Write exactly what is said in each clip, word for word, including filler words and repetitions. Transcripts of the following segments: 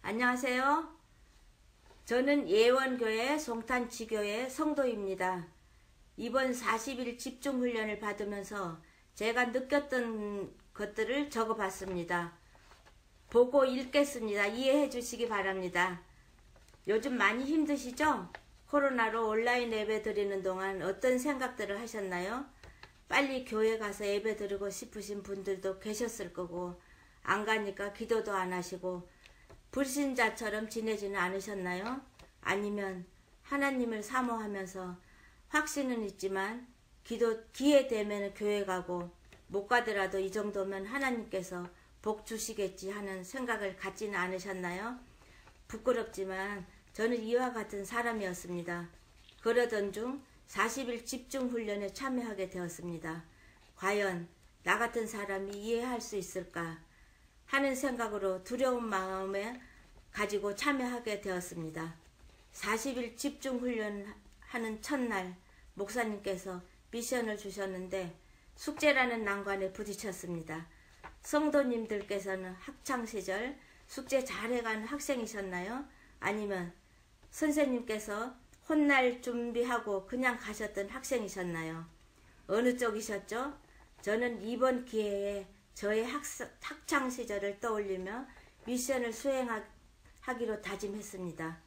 안녕하세요. 저는 예원교회 송탄지교회 성도입니다. 이번 사십 일 집중훈련을 받으면서 제가 느꼈던 것들을 적어봤습니다. 보고 읽겠습니다. 이해해 주시기 바랍니다. 요즘 많이 힘드시죠? 코로나로 온라인 예배 드리는 동안 어떤 생각들을 하셨나요? 빨리 교회 가서 예배 드리고 싶으신 분들도 계셨을 거고, 안 가니까 기도도 안 하시고 불신자처럼 지내지는 않으셨나요? 아니면 하나님을 사모하면서 확신은 있지만 기도 기회 되면 교회 가고 못 가더라도 이 정도면 하나님께서 복 주시겠지 하는 생각을 갖지는 않으셨나요? 부끄럽지만 저는 이와 같은 사람이었습니다. 그러던 중 사십 일 집중훈련에 참여하게 되었습니다. 과연 나 같은 사람이 이해할 수 있을까 하는 생각으로 두려운 마음에 가지고 참여하게 되었습니다. 사십 일 집중훈련하는 첫날 목사님께서 미션을 주셨는데 숙제라는 난관에 부딪혔습니다. 성도님들께서는 학창시절 숙제 잘해간 학생이셨나요? 아니면 선생님께서 혼날 준비하고 그냥 가셨던 학생이셨나요? 어느 쪽이셨죠? 저는 이번 기회에 저의 학사, 학창시절을 떠올리며 미션을 수행하기로 다짐했습니다.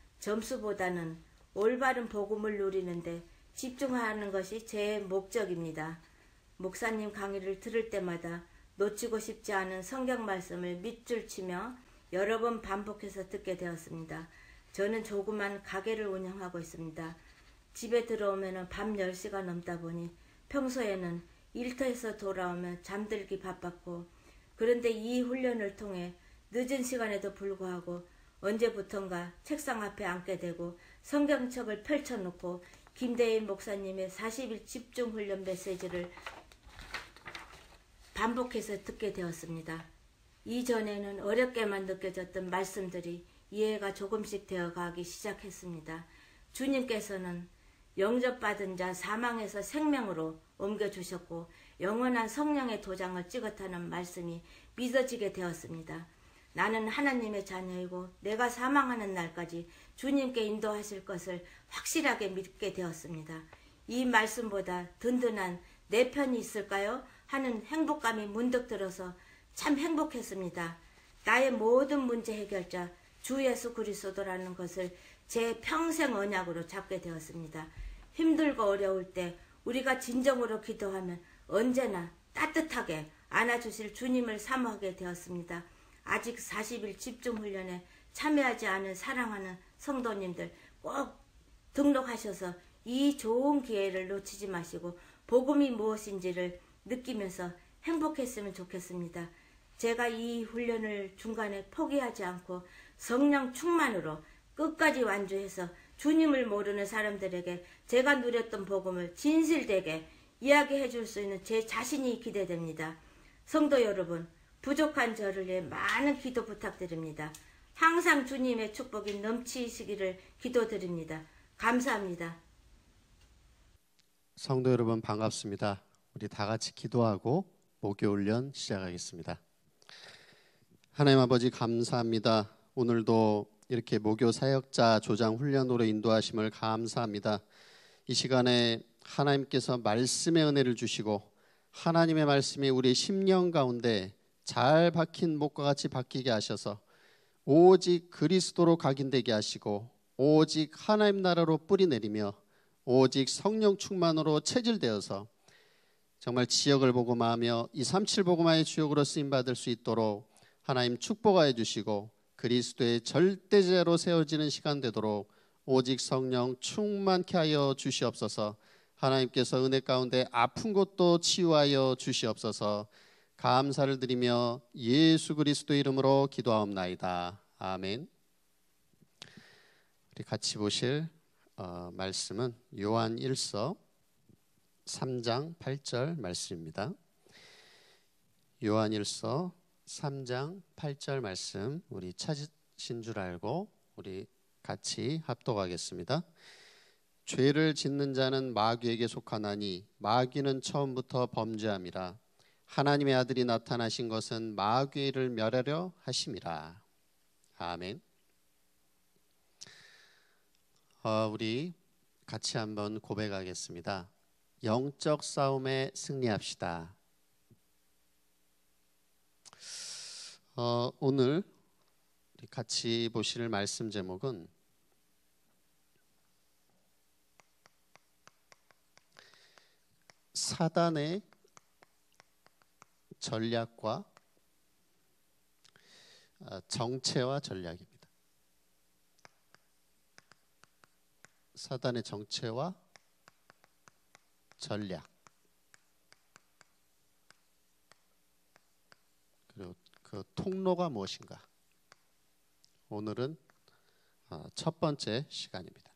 점수보다는 올바른 복음을 누리는데 집중하는 것이 제 목적입니다. 목사님 강의를 들을 때마다 놓치고 싶지 않은 성경 말씀을 밑줄 치며 여러 번 반복해서 듣게 되었습니다. 저는 조그만 가게를 운영하고 있습니다. 집에 들어오면 밤 열 시가 넘다 보니 평소에는 일터에서 돌아오면 잠들기 바빴고, 그런데 이 훈련을 통해 늦은 시간에도 불구하고 언제부턴가 책상 앞에 앉게 되고 성경책을 펼쳐놓고 김대인 목사님의 사십 일 집중훈련 메시지를 반복해서 듣게 되었습니다. 이전에는 어렵게만 느껴졌던 말씀들이 이해가 조금씩 되어가기 시작했습니다. 주님께서는 영접받은 자 사망에서 생명으로 옮겨주셨고 영원한 성령의 도장을 찍었다는 말씀이 믿어지게 되었습니다. 나는 하나님의 자녀이고 내가 사망하는 날까지 주님께 인도하실 것을 확실하게 믿게 되었습니다. 이 말씀보다 든든한 내 편이 있을까요? 하는 행복감이 문득 들어서 참 행복했습니다. 나의 모든 문제 해결자 주 예수 그리스도라는 것을 제 평생 언약으로 잡게 되었습니다. 힘들고 어려울 때 우리가 진정으로 기도하면 언제나 따뜻하게 안아주실 주님을 사모하게 되었습니다. 아직 사십 일 집중훈련에 참여하지 않은 사랑하는 성도님들 꼭 등록하셔서 이 좋은 기회를 놓치지 마시고 복음이 무엇인지를 느끼면서 행복했으면 좋겠습니다. 제가 이 훈련을 중간에 포기하지 않고 성령 충만으로 끝까지 완주해서 주님을 모르는 사람들에게 제가 누렸던 복음을 진실되게 이야기해 줄 수 있는 제 자신이 기대됩니다. 성도 여러분, 부족한 저를 위해 많은 기도 부탁드립니다. 항상 주님의 축복이 넘치시기를 기도드립니다. 감사합니다. 성도 여러분 반갑습니다. 우리 다 같이 기도하고 목요훈련 시작하겠습니다. 하나님 아버지 감사합니다. 오늘도 이렇게 목요 사역자 조장 훈련으로 인도하심을 감사합니다. 이 시간에 하나님께서 말씀의 은혜를 주시고 하나님의 말씀이 우리 심령 가운데 잘 박힌 목과 같이 박히게 하셔서 오직 그리스도로 각인되게 하시고 오직 하나님 나라로 뿌리 내리며 오직 성령 충만으로 체질되어서 정말 지역을 복음하며 이백삼십칠 복음화의 주역으로 쓰임받을 수 있도록 하나님 축복하여 주시고 그리스도의 절대제로 세워지는 시간 되도록 오직 성령 충만케 하여 주시옵소서. 하나님께서 은혜 가운데 아픈 곳도 치유하여 주시옵소서. 감사를 드리며 예수 그리스도 이름으로 기도하옵나이다. 아멘. 우리 같이 보실 어, 말씀은 요한 일서 삼 장 팔 절 말씀입니다. 요한 일서 삼 장 팔 절 말씀 우리 찾으신 줄 알고 우리 같이 합독하겠습니다. 죄를 짓는 자는 마귀에게 속하나니 마귀는 처음부터 범죄함이라. 하나님의 아들이 나타나신 것은 마귀를 멸하려 하심이라. 아멘. 어, 우리 같이 한번 고백하겠습니다. 영적 싸움에 승리합시다. 어, 오늘 같이 보실 말씀 제목은 사단의 전략과 정체와 전략입니다. 사단의 정체와 전략, 그리고 그 통로가 무엇인가. 오늘은 첫 번째 시간입니다.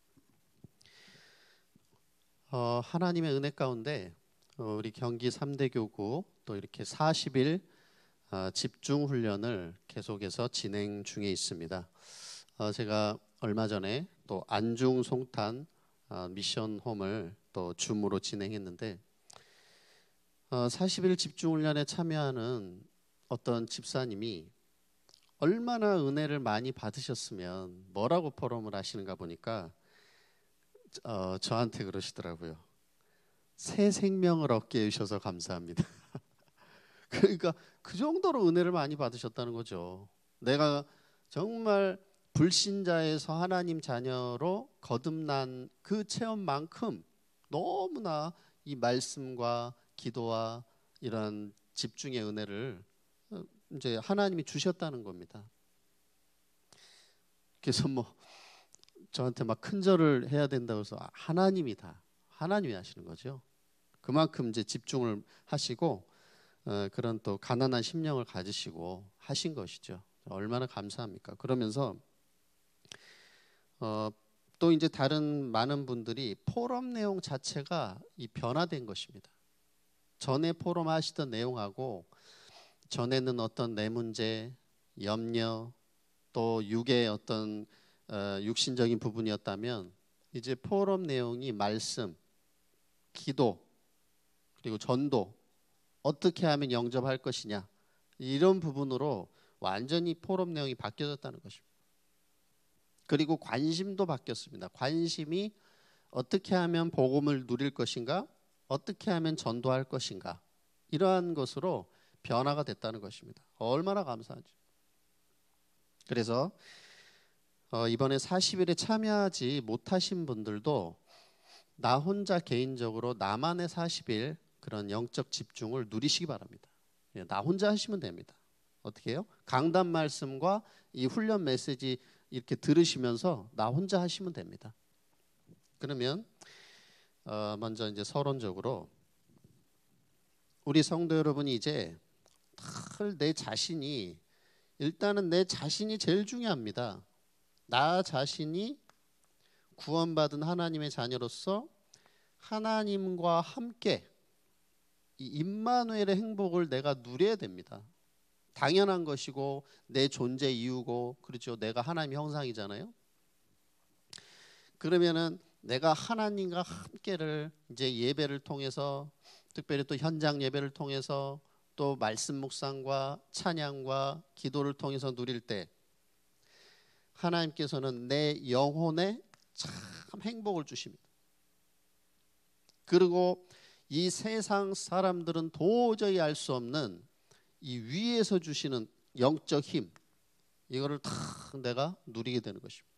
어, 하나님의 은혜 가운데 우리 경기 삼 대 교구 또 이렇게 사십 일 어, 집중 훈련을 계속해서 진행 중에 있습니다. 어, 제가 얼마 전에 또 안중 송탄 어, 미션 홈을 또 줌으로 진행했는데 어, 사십 일 집중 훈련에 참여하는 어떤 집사님이 얼마나 은혜를 많이 받으셨으면 뭐라고 포럼을 하시는가 보니까 어, 저한테 그러시더라고요. 새 생명을 얻게 해주셔서 감사합니다. 그러니까 그 정도로 은혜를 많이 받으셨다는 거죠. 내가 정말 불신자에서 하나님 자녀로 거듭난 그 체험만큼 너무나 이 말씀과 기도와 이런 집중의 은혜를 이제 하나님이 주셨다는 겁니다. 그래서 뭐 저한테 막 큰절을 해야 된다고 해서 하나님이 다 하나님이 하시는 거죠. 그만큼 이제 집중을 하시고 어, 그런 또 가난한 심령을 가지시고 하신 것이죠. 얼마나 감사합니까? 그러면서 어, 또 이제 다른 많은 분들이 포럼 내용 자체가 이 변화된 것입니다. 전에 포럼 하시던 내용하고 전에는 어떤 내 문제, 염려, 또 육의 어떤 어, 육신적인 부분이었다면 이제 포럼 내용이 말씀, 기도, 그리고 전도, 어떻게 하면 영접할 것이냐, 이런 부분으로 완전히 포럼 내용이 바뀌어졌다는 것입니다. 그리고 관심도 바뀌었습니다. 관심이 어떻게 하면 복음을 누릴 것인가, 어떻게 하면 전도할 것인가, 이러한 것으로 변화가 됐다는 것입니다. 얼마나 감사하죠. 그래서 어, 이번에 사십 일에 참여하지 못하신 분들도 나 혼자 개인적으로 나만의 사십 일 그런 영적 집중을 누리시기 바랍니다. 나 혼자 하시면 됩니다. 어떻게 해요? 강단 말씀과 이 훈련 메시지 이렇게 들으시면서 나 혼자 하시면 됩니다. 그러면 어, 먼저 이제 서론적으로 우리 성도 여러분이 이제 내 자신이 일단은 내 자신이 제일 중요합니다. 나 자신이 구원받은 하나님의 자녀로서 하나님과 함께 이 임마누엘의 행복을 내가 누려야 됩니다. 당연한 것이고 내 존재 이유고 그렇죠. 내가 하나님의 형상이잖아요. 그러면은 내가 하나님과 함께를 이제 예배를 통해서 특별히 또 현장 예배를 통해서 또 말씀 묵상과 찬양과 기도를 통해서 누릴 때 하나님께서는 내 영혼에 참 행복을 주십니다. 그리고 이 세상 사람들은 도저히 알 수 없는 이 위에서 주시는 영적 힘, 이거를 다 내가 누리게 되는 것입니다.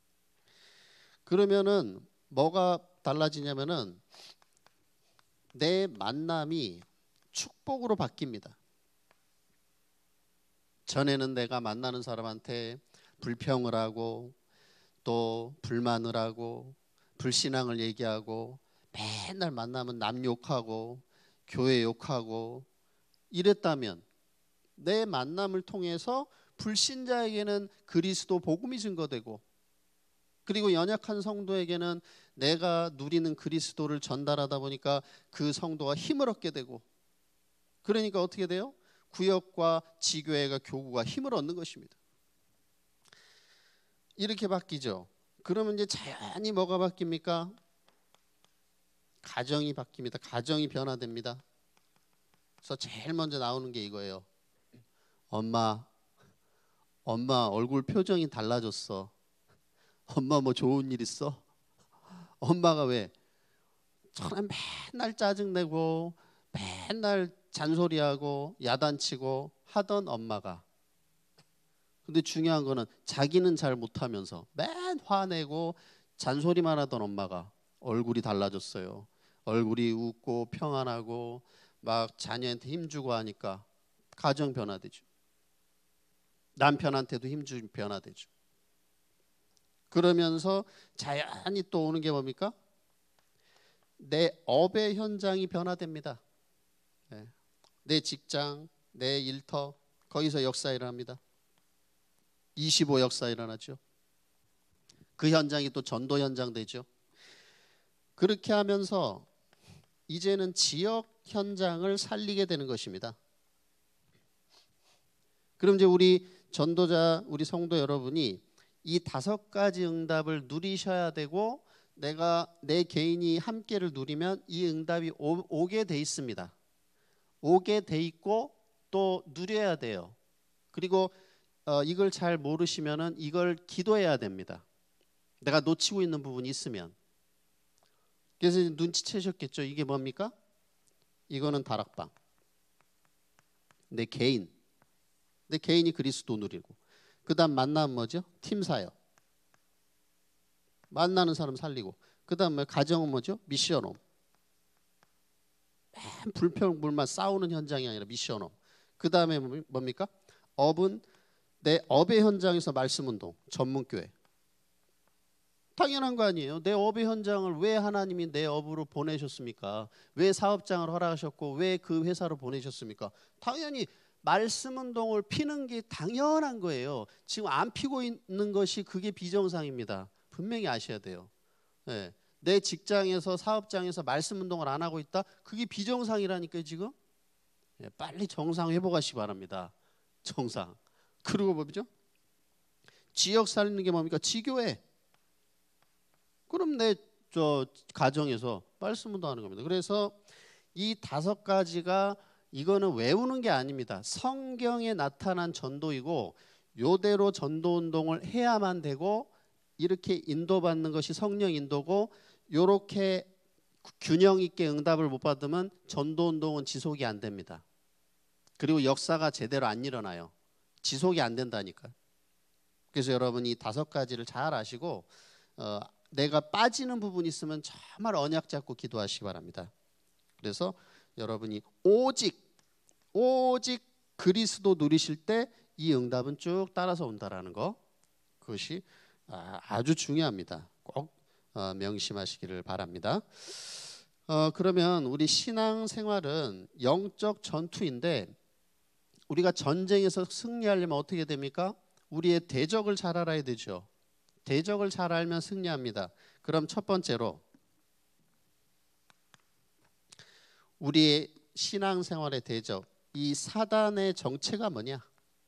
그러면은 뭐가 달라지냐면은 내 만남이 축복으로 바뀝니다. 전에는 내가 만나는 사람한테 불평을 하고 또 불만을 하고 불신앙을 얘기하고 맨날 만나면 남 욕하고 교회 욕하고 이랬다면 내 만남을 통해서 불신자에게는 그리스도 복음이 증거되고 그리고 연약한 성도에게는 내가 누리는 그리스도를 전달하다 보니까 그 성도가 힘을 얻게 되고 그러니까 어떻게 돼요? 구역과 지교회가 교구가 힘을 얻는 것입니다. 이렇게 바뀌죠. 그러면 이제 자연히 뭐가 바뀝니까? 가정이 바뀝니다. 가정이 변화됩니다. 그래서 제일 먼저 나오는 게 이거예요. 엄마, 엄마 얼굴 표정이 달라졌어. 엄마 뭐 좋은 일 있어? 엄마가 왜? 저는 맨날 짜증내고 맨날 잔소리하고 야단치고 하던 엄마가, 근데 중요한 거는 자기는 잘 못하면서 맨 화내고 잔소리만 하던 엄마가 얼굴이 달라졌어요. 얼굴이 웃고 평안하고 막 자녀한테 힘주고 하니까 가정 변화되죠. 남편한테도 힘주고 변화되죠. 그러면서 자연히 또 오는 게 뭡니까? 내 업의 현장이 변화됩니다. 네. 내 직장, 내 일터, 거기서 역사 일어납니다. 이십오 역사 일어나죠. 그 현장이 또 전도 현장 되죠. 그렇게 하면서 이제는 지역 현장을 살리게 되는 것입니다. 그럼 이제 우리 전도자, 우리 성도 여러분이 이 다섯 가지 응답을 누리셔야 되고, 내가 내 개인이 함께를 누리면 이 응답이 오, 오게 돼 있습니다. 오게 돼 있고 또 누려야 돼요. 그리고 어, 이걸 잘 모르시면은 이걸 기도해야 됩니다. 내가 놓치고 있는 부분이 있으면. 그래서 눈치채셨겠죠. 이게 뭡니까? 이거는 다락방. 내 개인. 내 개인이 그리스도 누리고. 그 다음 만나면 뭐죠? 팀 사역. 만나는 사람 살리고. 그 다음 가정은 뭐죠? 미션홈. 맨 불평불만 싸우는 현장이 아니라 미션홈. 그 다음에 뭡니까? 업은 내 업의 현장에서 말씀운동, 전문교회. 당연한 거 아니에요. 내 업의 현장을 왜 하나님이 내 업으로 보내셨습니까? 왜 사업장을 허락하셨고 왜 그 회사로 보내셨습니까? 당연히 말씀운동을 피는 게 당연한 거예요. 지금 안 피고 있는 것이 그게 비정상입니다. 분명히 아셔야 돼요. 네. 내 직장에서 사업장에서 말씀운동을 안 하고 있다? 그게 비정상이라니까요 지금. 네. 빨리 정상 회복하시기 바랍니다. 정상. 그리고 뭐죠? 지역 살리는 게 뭡니까? 지교회. 그럼 내 저 가정에서 말씀운동 하는 겁니다. 그래서 이 다섯 가지가 이거는 외우는 게 아닙니다. 성경에 나타난 전도이고 요대로 전도운동을 해야만 되고 이렇게 인도받는 것이 성령 인도고 요렇게 균형 있게 응답을 못 받으면 전도운동은 지속이 안 됩니다. 그리고 역사가 제대로 안 일어나요. 지속이 안 된다니까요. 그래서 여러분이 다섯 가지를 잘 아시고 어, 내가 빠지는 부분이 있으면 정말 언약 잡고 기도하시기 바랍니다. 그래서 여러분이 오직 오직 그리스도 누리실 때 이 응답은 쭉 따라서 온다라는 거, 그것이 아주 중요합니다. 꼭 명심하시기를 바랍니다. 어, 그러면 우리 신앙생활은 영적 전투인데 우리가 전쟁에서 승리하려면 어떻게 됩니까? 우리의 대적을 잘 알아야 되죠. 대적을 잘 알면 승리합니다. 그럼 첫 번째로 우리의 신앙생활의 대적, 이 사단의 정체가 뭐냐?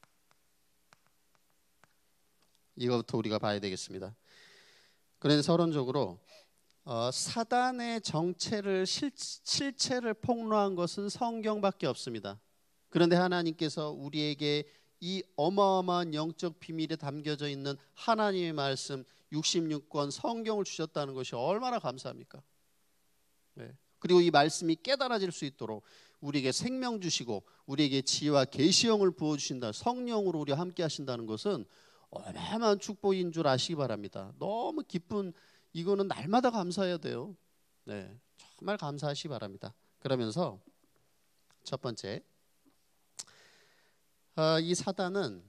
이것부터 우리가 봐야 되겠습니다. 그런데 서론적으로 어, 사단의 정체를 실, 실체를 폭로한 것은 성경밖에 없습니다. 그런데 하나님께서 우리에게 이 어마어마한 영적 비밀에 담겨져 있는 하나님의 말씀 육십육 권 성경을 주셨다는 것이 얼마나 감사합니까? 네. 그리고 이 말씀이 깨달아질 수 있도록 우리에게 생명 주시고 우리에게 지혜와 계시형을 부어주신다. 성령으로 우리와 함께 하신다는 것은 어마어마한 축복인 줄 아시기 바랍니다. 너무 기쁜, 이거는 날마다 감사해야 돼요. 네, 정말 감사하시기 바랍니다. 그러면서 첫 번째, 어, 이 사단은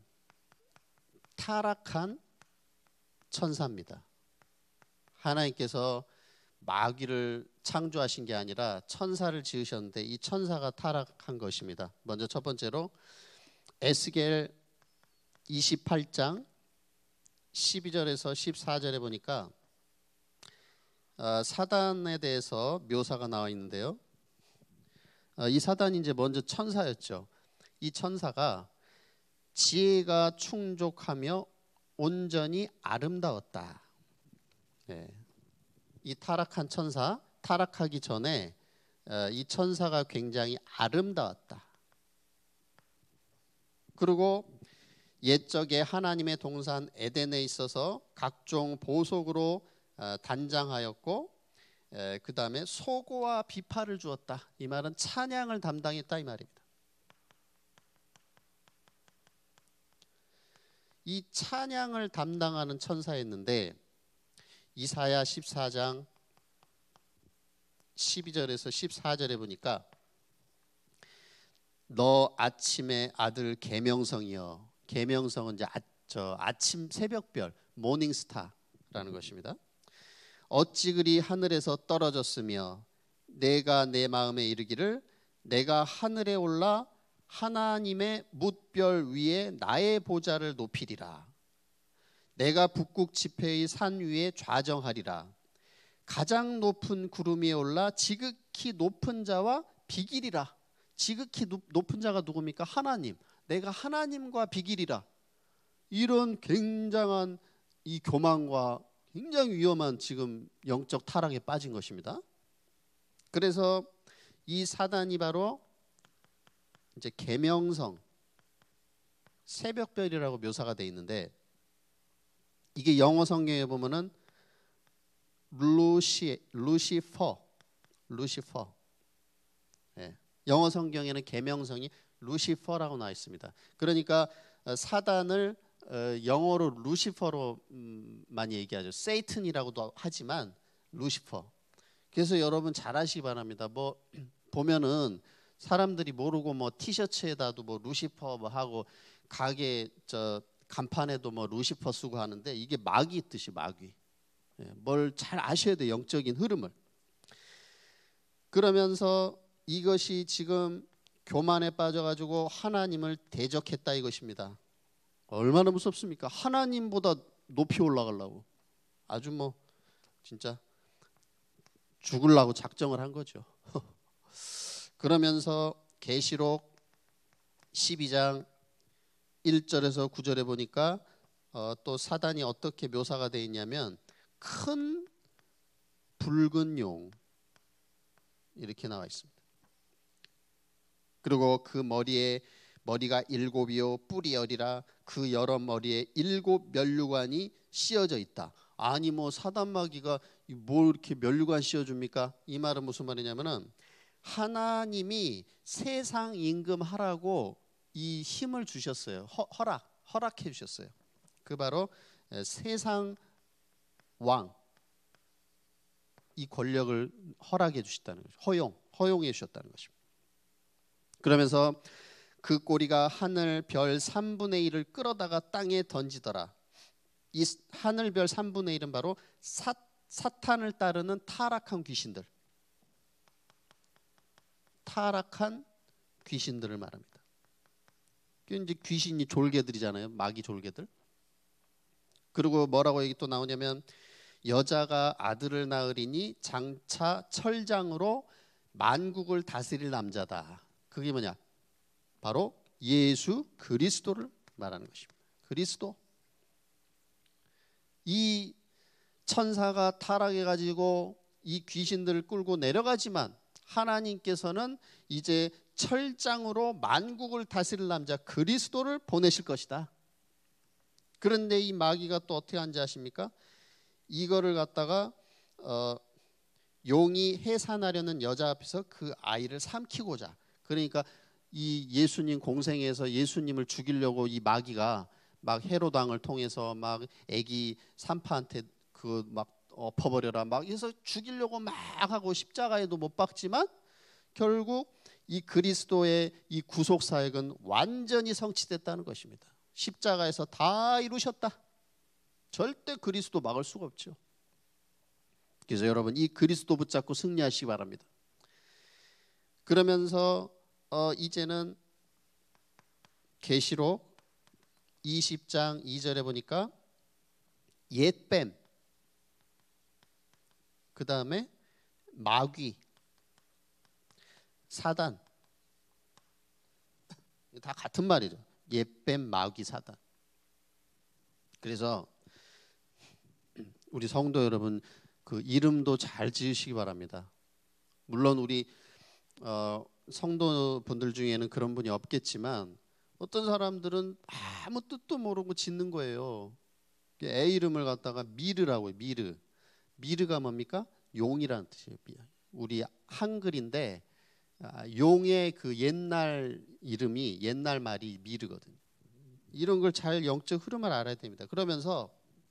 타락한 천사입니다. 하나님께서 마귀를 창조하신 게 아니라 천사를 지으셨는데 이 천사가 타락한 것입니다. 먼저 첫 번째로 에스겔 이십팔 장 십이 절에서 십사 절에 보니까 어, 사단에 대해서 묘사가 나와 있는데요. 어, 이 사단이 이제 먼저 천사였죠. 이 천사가 지혜가 충족하며 온전히 아름다웠다. 네. 이 타락한 천사, 타락하기 전에 어, 이 천사가 굉장히 아름다웠다. 그리고 옛적에 하나님의 동산 에덴에 있어서 각종 보석으로 단장하였고 그 다음에 소고와 비파를 주었다. 이 말은 찬양을 담당했다 이 말입니다. 이 찬양을 담당하는 천사였는데 이사야 십사 장 십이 절에서 십사 절에 보니까 너 아침의 아들 계명성이여. 계명성은 이제 아, 저 아침 새벽별 모닝스타라는 것입니다. 어찌 그리 하늘에서 떨어졌으며 내가 내 마음에 이르기를 내가 하늘에 올라 하나님의 뭇별 위에 나의 보좌를 높이리라. 내가 북극 지폐의 산 위에 좌정하리라. 가장 높은 구름 위에 올라 지극히 높은 자와 비기리라. 지극히 높은 자가 누굽니까? 하나님. 내가 하나님과 비기리라. 이런 굉장한 이 교만과 굉장히 위험한 지금 영적 타락에 빠진 것입니다. 그래서 이 사단이 바로 이제 계명성 새벽별이라고 묘사가 되어 있는데 이게 영어 성경에 보면은 루시 루시퍼 루시퍼 예. 영어 성경에는 계명성이 루시퍼라고 나와 있습니다. 그러니까 사단을 영어로 루시퍼로 많이 얘기하죠. 세이튼이라고도 하지만 루시퍼. 그래서 여러분 잘 아시기 바랍니다. 뭐 보면은 사람들이 모르고 뭐 티셔츠에다도 뭐 루시퍼 뭐 하고 가게 저 간판에도 뭐 루시퍼 쓰고 하는데 이게 마귀 뜻이 마귀. 뭘 잘 아셔야 돼요. 영적인 흐름을. 그러면서 이것이 지금 교만에 빠져가지고 하나님을 대적했다 이것입니다. 얼마나 무섭습니까? 하나님보다 높이 올라가려고 아주 뭐 진짜 죽으려고 작정을 한 거죠. 그러면서 계시록 십이 장 일 절에서 구 절에 보니까 어, 또 사단이 어떻게 묘사가 되어 있냐면 큰 붉은 용 이렇게 나와 있습니다. 그리고 그 머리에 머리가 일곱이요 뿔이 열이라 그 여러 머리에 일곱 면류관이 씌어져 있다. 아니 뭐 사단 마귀가 뭘 이렇게 면류관 씌워줍니까? 이 말은 무슨 말이냐면은 하나님이 세상 임금하라고 이 힘을 주셨어요. 허, 허락 허락해 주셨어요. 그 바로 세상 왕 이 권력을 허락해 주셨다는 거죠. 허용 허용해 주셨다는 것입니다. 그러면서 그 꼬리가 하늘 별 삼분의 일을 끌어다가 땅에 던지더라. 이 하늘 별 삼분의 일은 바로 사, 사탄을 따르는 타락한 귀신들. 타락한 귀신들을 말합니다. 이제 귀신이 졸개들이잖아요. 마귀 졸개들. 그리고 뭐라고 얘기 또 나오냐면 여자가 아들을 낳으리니 장차 철장으로 만국을 다스릴 남자다. 그게 뭐냐? 바로 예수 그리스도를 말하는 것입니다. 그리스도. 이 천사가 타락해가지고 이 귀신들을 끌고 내려가지만 하나님께서는 이제 철장으로 만국을 다스릴 남자 그리스도를 보내실 것이다. 그런데 이 마귀가 또 어떻게 하는지 아십니까? 이거를 갖다가 어, 용이 해산하려는 여자 앞에서 그 아이를 삼키고자. 그러니까 이 예수님 공생에서 예수님을 죽이려고 이 마귀가 막 헤롯 왕을 통해서 막 아기 산파한테 그 막 엎어버려라 막 해서 죽이려고 막 하고 십자가에도 못 박지만 결국 이 그리스도의 이 구속 사역은 완전히 성취됐다는 것입니다. 십자가에서 다 이루셨다. 절대 그리스도 막을 수가 없죠. 그래서 여러분 이 그리스도 붙잡고 승리하시기 바랍니다. 그러면서 어, 이제는 계시록 이십 장 이 절에 보니까 옛뱀, 그 다음에 마귀, 사단, 다 같은 말이죠. 옛뱀, 마귀, 사단. 그래서 우리 성도 여러분 그 이름도 잘 지으시기 바랍니다. 물론 우리 어, 성도분들 중에는 그런 분이 없겠지만 어떤 사람들은 아무 뜻도 모르고 짓는 거예요. 애 이름을 갖다가 미르라고 해요. 미르. 미르가 뭡니까? 용이라는 뜻이에요. 우리 한글인데 용의 그 옛날 이름이, 옛날 말이 미르거든요. 이런 걸 잘 영적 흐름을 알아야 됩니다. 그러면서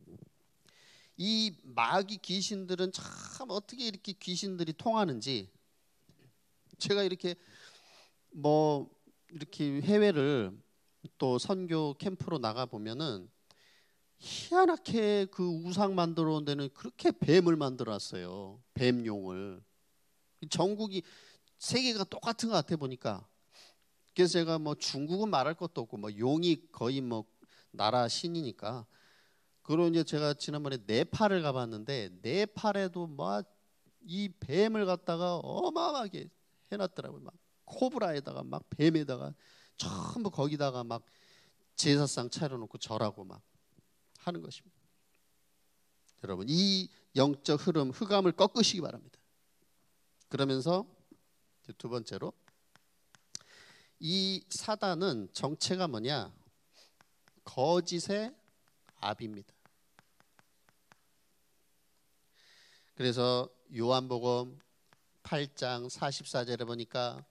이 마귀 귀신들은 참 어떻게 이렇게 귀신들이 통하는지, 제가 이렇게 뭐 이렇게 해외를 또 선교 캠프로 나가 보면은 희한하게 그 우상 만들어 온 데는 그렇게 뱀을 만들어 놨어요. 뱀용을. 전국이 세계가 똑같은 것 같아 보니까. 그래서 제가 뭐 중국은 말할 것도 없고 뭐 용이 거의 뭐 나라 신이니까. 그리고 이제 제가 지난번에 네팔을 가봤는데 네팔에도 막 이 뱀을 갖다가 어마어마하게 해놨더라고요. 막 코브라에다가 막 뱀에다가 전부 거기다가 막 제사상 차려놓고 절하고 막 하는 것입니다. 여러분, 이 영적 흐름, 흑암을 꺾으시기 바랍니다. 그러면서 두 번째로, 이 사단은 정체가 뭐냐? 거짓의 아비입니다. 그래서 요한복음 팔 장 사십사 절에 보니까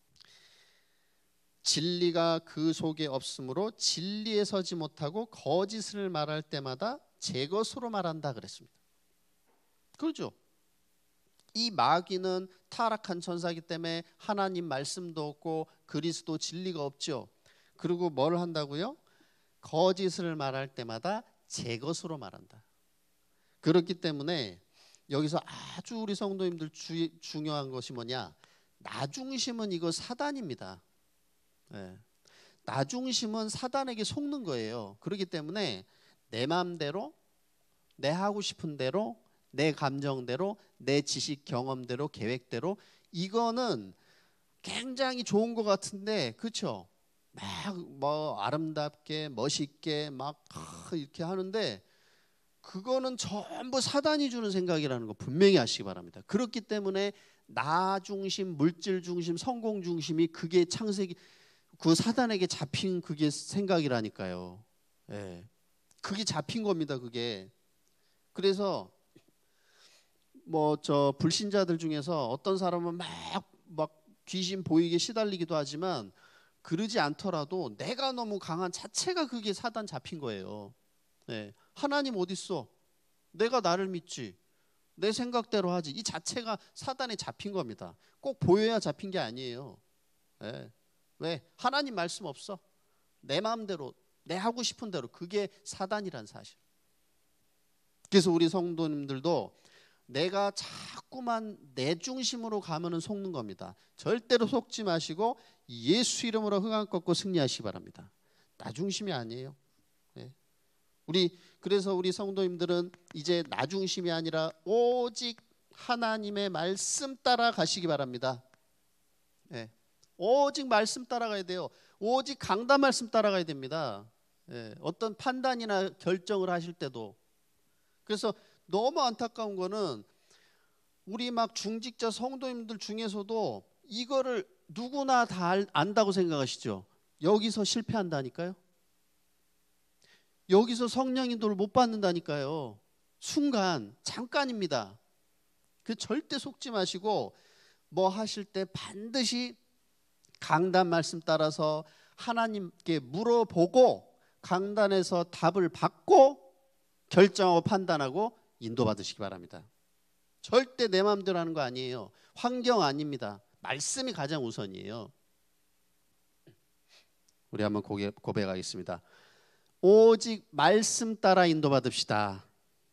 진리가 그 속에 없으므로 진리에 서지 못하고 거짓을 말할 때마다 제 것으로 말한다 그랬습니다. 그렇죠? 이 마귀는 타락한 천사이기 때문에 하나님 말씀도 없고 그리스도 진리가 없죠. 그리고 뭘 한다고요? 거짓을 말할 때마다 제 것으로 말한다. 그렇기 때문에 여기서 아주 우리 성도님들 주, 중요한 것이 뭐냐? 나중심은 이거 사단입니다. 네. 나중심은 사단에게 속는 거예요. 그렇기 때문에 내 마음대로, 내 하고 싶은 대로, 내 감정대로, 내 지식 경험대로, 계획대로, 이거는 굉장히 좋은 것 같은데, 그렇죠? 막 뭐 아름답게 멋있게 막 이렇게 하는데 그거는 전부 사단이 주는 생각이라는 거 분명히 아시기 바랍니다. 그렇기 때문에 나 중심, 물질 중심, 성공 중심이 그게 창세기 그 사단에게 잡힌 그게 생각이라니까요. 예. 그게 잡힌 겁니다. 그게. 그래서 뭐 저 불신자들 중에서 어떤 사람은 막 막 귀신 보이게 시달리기도 하지만 그러지 않더라도 내가 너무 강한 자체가 그게 사단 잡힌 거예요. 예. 하나님 어디 있어? 내가 나를 믿지. 내 생각대로 하지. 이 자체가 사단에 잡힌 겁니다. 꼭 보여야 잡힌 게 아니에요. 예. 왜? 하나님 말씀 없어. 내 마음대로, 내 하고 싶은 대로. 그게 사단이란 사실. 그래서 우리 성도님들도 내가 자꾸만 내 중심으로 가면은 속는 겁니다. 절대로 속지 마시고 예수 이름으로 흑암 꺾고 승리하시기 바랍니다. 나 중심이 아니에요. 네. 우리 그래서 우리 성도님들은 이제 나 중심이 아니라 오직 하나님의 말씀 따라 가시기 바랍니다. 네. 오직 말씀 따라가야 돼요. 오직 강단 말씀 따라가야 됩니다. 네. 어떤 판단이나 결정을 하실 때도. 그래서 너무 안타까운 거는 우리 막 중직자 성도님들 중에서도 이거를 누구나 다 알, 안다고 생각하시죠? 여기서 실패한다니까요. 여기서 성령인도를 못 받는다니까요. 순간 잠깐입니다. 그 절대 속지 마시고 뭐 하실 때 반드시 강단 말씀 따라서 하나님께 물어보고 강단에서 답을 받고 결정하고 판단하고 인도받으시기 바랍니다. 절대 내 마음대로 하는 거 아니에요. 환경 아닙니다. 말씀이 가장 우선이에요. 우리 한번 고백, 고백하겠습니다. 오직 말씀 따라 인도받읍시다.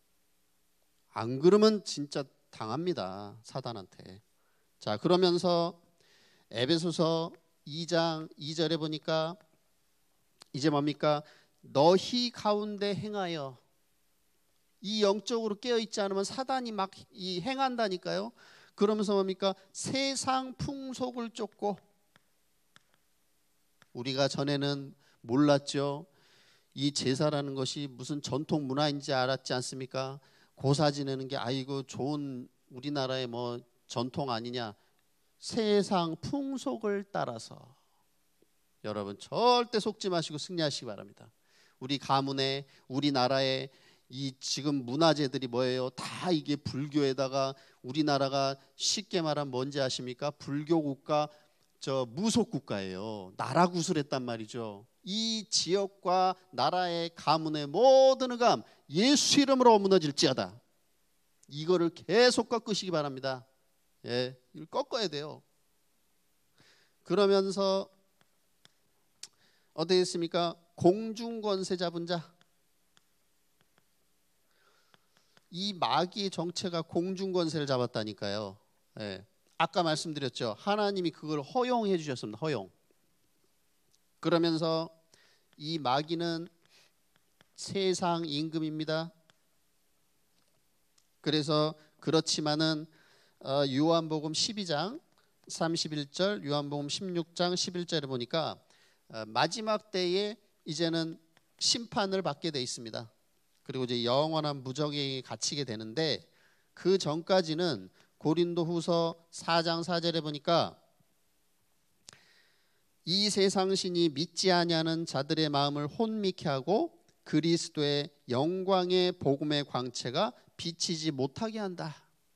안 그러면 진짜 당합니다. 사단한테. 자, 그러면서 에베소서 이 장 이 절에 보니까 이제 뭡니까? 너희 가운데 행하여. 이 영적으로 깨어있지 않으면 사단이 막 이 행한다니까요. 그러면서 뭡니까? 세상 풍속을 쫓고. 우리가 전에는 몰랐죠. 이 제사라는 것이 무슨 전통 문화인지 알았지 않습니까? 고사 지내는 게 아이고 좋은 우리나라의 뭐 전통 아니냐. 세상 풍속을 따라서 여러분 절대 속지 마시고 승리하시기 바랍니다. 우리 가문에, 우리나라에 이 지금 문화재들이 뭐예요? 다 이게 불교에다가, 우리나라가 쉽게 말하면 뭔지 아십니까? 불교 국가, 저 무속 국가예요. 나라 구술했단 말이죠. 이 지역과 나라의 가문의 모든 흑암 예수 이름으로 무너질지어다. 이거를 계속 꺾으시기 바랍니다. 예, 이걸 꺾어야 돼요. 그러면서 어떻게 했습니까? 공중권세 잡은 자. 이 마귀의 정체가 공중권세를 잡았다니까요. 예. 아까 말씀드렸죠. 하나님이 그걸 허용해 주셨습니다. 허용. 그러면서 이 마귀는 세상 임금입니다. 그래서 그렇지만은 어, 요한복음 십이 장 삼십일 절, 요한복음 십육 장 십일 절에 보니까 어, 마지막 때에 이제는 심판을 받게 돼 있습니다. 그리고 이제 영원한 무적에 갇히게 되는데, 그 전까지는 고린도후서 사 장 사 절에 보니까 이 세상 신이 믿지 아니하는 자들의 마음을 혼미케 하고 그리스도의 영광의 복음의 광채가 비치지 못하게 한다.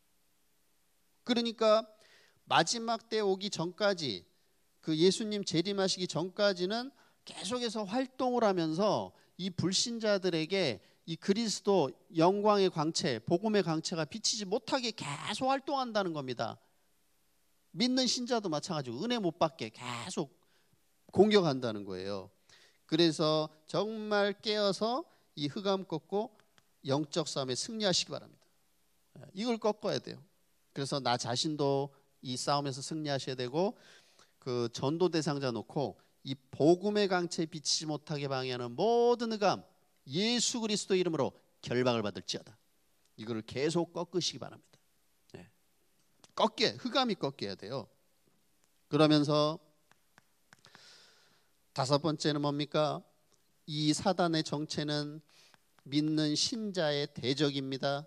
그러니까 마지막 때 오기 전까지, 그 예수님 재림하시기 전까지는 계속해서 활동을 하면서 이 불신자들에게 이 그리스도 영광의 광채, 복음의 광채가 비치지 못하게 계속 활동한다는 겁니다. 믿는 신자도 마찬가지고 은혜 못 받게 계속 공격한다는 거예요. 그래서 정말 깨어서 이 흑암 꺾고 영적 싸움에 승리하시기 바랍니다. 이걸 꺾어야 돼요. 그래서 나 자신도 이 싸움에서 승리하셔야 되고, 그 전도 대상자 놓고 이 복음의 광채에 비치지 못하게 방해하는 모든 흑암 예수 그리스도 이름으로 결박을 받을지어다. 이거를 계속 꺾으시기 바랍니다. 네. 꺾게, 흑암이 꺾여야 돼요. 그러면서 다섯 번째는 뭡니까? 이 사단의 정체는 믿는 신자의 대적입니다.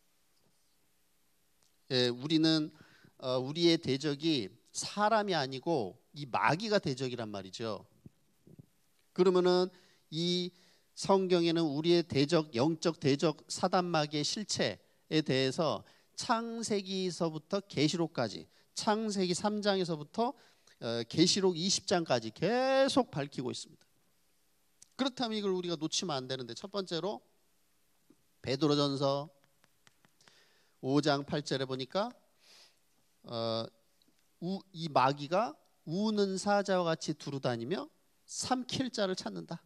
예, 우리는 어, 우리의 대적이 사람이 아니고 이 마귀가 대적이란 말이죠. 그러면은 이 성경에는 우리의 대적, 영적 대적 사단 마귀의 실체에 대해서 창세기서부터 계시록까지, 창세기 삼 장에서부터 계시록 이십 장까지 계속 밝히고 있습니다. 그렇다면 이걸 우리가 놓치면 안 되는데, 첫 번째로 베드로전서 오 장 팔 절에 보니까 어, 우, 이 마귀가 우는 사자와 같이 두루다니며 삼킬 자를 찾는다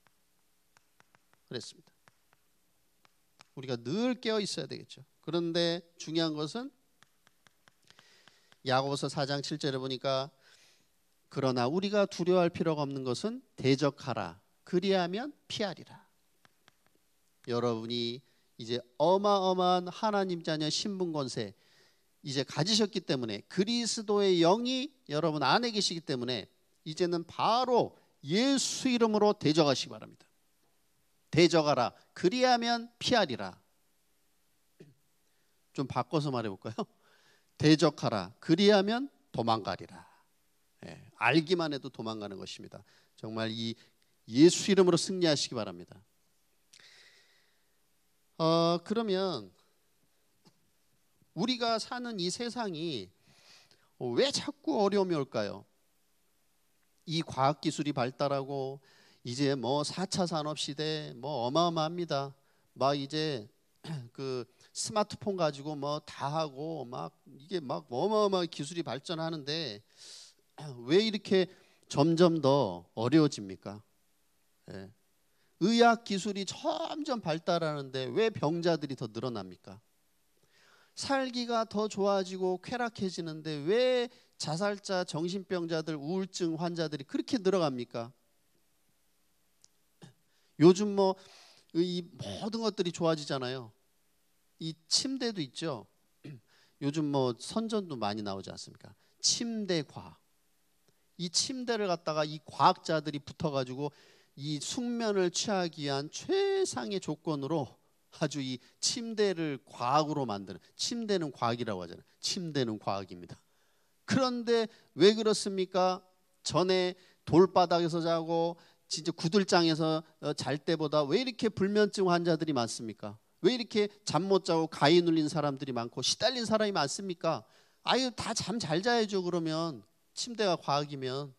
그랬습니다. 우리가 늘 깨어 있어야 되겠죠. 그런데 중요한 것은 야고보서 사 장 칠 절에 보니까 그러나 우리가 두려워할 필요가 없는 것은 대적하라, 그리하면 피하리라. 여러분이 이제 어마어마한 하나님 자녀 신분 권세 이제 가지셨기 때문에, 그리스도의 영이 여러분 안에 계시기 때문에 이제는 바로 예수 이름으로 대적하시기 바랍니다. 대적하라, 그리하면 피하리라. 좀 바꿔서 말해볼까요? 대적하라, 그리하면 도망가리라. 예, 알기만 해도 도망가는 것입니다. 정말 이 예수 이름으로 승리하시기 바랍니다. 어, 그러면 우리가 사는 이 세상이 왜 자꾸 어려움이 올까요? 이 과학기술이 발달하고 이제 뭐 사 차 산업시대 뭐 어마어마합니다. 막 이제 그 스마트폰 가지고 뭐 다 하고 막 이게 막 어마어마한 기술이 발전하는데 왜 이렇게 점점 더 어려워집니까? 예. 의학 기술이 점점 발달하는데 왜 병자들이 더 늘어납니까? 살기가 더 좋아지고 쾌락해지는데 왜 자살자, 정신병자들, 우울증 환자들이 그렇게 늘어갑니까? 요즘 뭐 이 모든 것들이 좋아지잖아요. 이 침대도 있죠. 요즘 뭐 선전도 많이 나오지 않습니까? 침대 과학. 이 침대를 갖다가 이 과학자들이 붙어가지고 이 숙면을 취하기 위한 최상의 조건으로 아주 이 침대를 과학으로 만드는, 침대는 과학이라고 하잖아요. 침대는 과학입니다. 그런데 왜 그렇습니까? 전에 돌바닥에서 자고 진짜 구들장에서 잘 때보다 왜 이렇게 불면증 환자들이 많습니까? 왜 이렇게 잠 못 자고 가위 눌린 사람들이 많고 시달린 사람이 많습니까? 아유, 다 잠 잘 자야죠. 그러면 침대가 과학이면.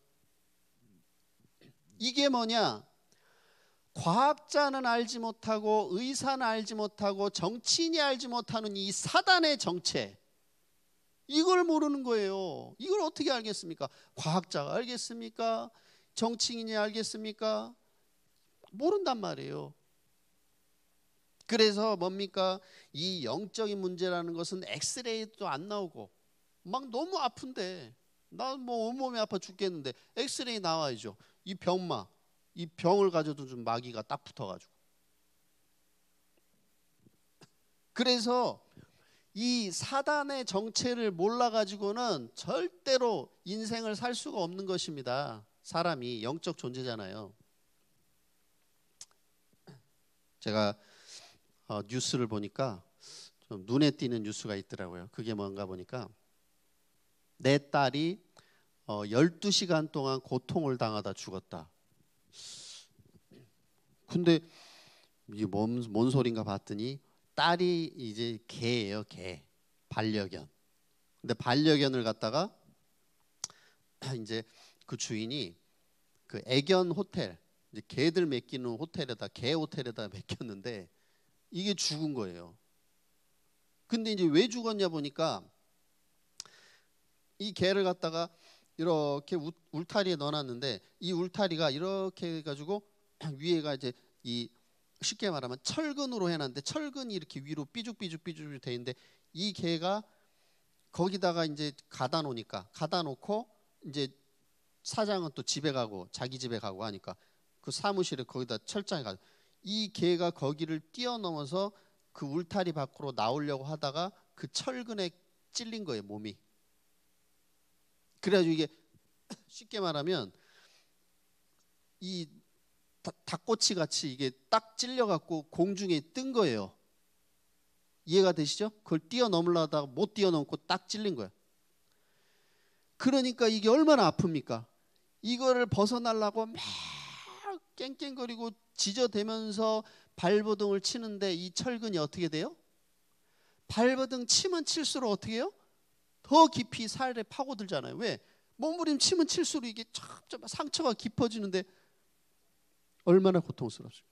이게 뭐냐? 과학자는 알지 못하고 의사는 알지 못하고 정치인이 알지 못하는 이 사단의 정체, 이걸 모르는 거예요. 이걸 어떻게 알겠습니까? 과학자가 알겠습니까? 정치인이 알겠습니까? 모른단 말이에요. 그래서 뭡니까? 이 영적인 문제라는 것은 엑스레이도 안 나오고 막 너무 아픈데, 나 뭐 온몸이 아파 죽겠는데 엑스레이 나와야죠. 이 병마, 이 병을 가져도 좀 마귀가 딱 붙어가지고. 그래서 이 사단의 정체를 몰라가지고는 절대로 인생을 살 수가 없는 것입니다. 사람이 영적 존재잖아요. 제가 어, 뉴스를 보니까 좀 눈에 띄는 뉴스가 있더라고요. 그게 뭔가 보니까 내 딸이 어, 열두 시간 동안 고통을 당하다 죽었다. 근데 이게 뭔, 뭔 소린가 봤더니 딸이 이제 개예요. 개. 반려견. 근데 반려견을 갖다가 이제 그 주인이 그 애견 호텔, 이제 개들 맡기는 호텔에다, 개 호텔에다 맡겼는데 이게 죽은 거예요. 근데 이제 왜 죽었냐 보니까 이 개를 갖다가 이렇게 우, 울타리에 넣어놨는데 이 울타리가 이렇게 해가지고 위에가 이제 이 쉽게 말하면 철근으로 해놨는데 철근이 이렇게 위로 삐죽삐죽 삐죽 돼 있는데 이 개가 거기다가 이제 가다 놓으니까 가다 놓고 이제 사장은 또 집에 가고 자기 집에 가고 하니까 그 사무실에 거기다 철장에 가고 이 개가 거기를 뛰어넘어서 그 울타리 밖으로 나오려고 하다가 그 철근에 찔린 거예요, 몸이. 그래가지고 이게 쉽게 말하면 이 닭꼬치 같이 이게 딱 찔려갖고 공중에 뜬 거예요. 이해가 되시죠? 그걸 뛰어넘으려다가 못 뛰어넘고 딱 찔린 거예요. 그러니까 이게 얼마나 아픕니까? 이거를 벗어나려고 막 깽깽거리고 지저대면서 발버둥을 치는데 이 철근이 어떻게 돼요? 발버둥 치면 칠수록 어떻게 해요? 더 깊이 살에 파고들잖아요. 왜? 몸부림치면 칠수록 이게 참 상처가 깊어지는데 얼마나 고통스럽습니까?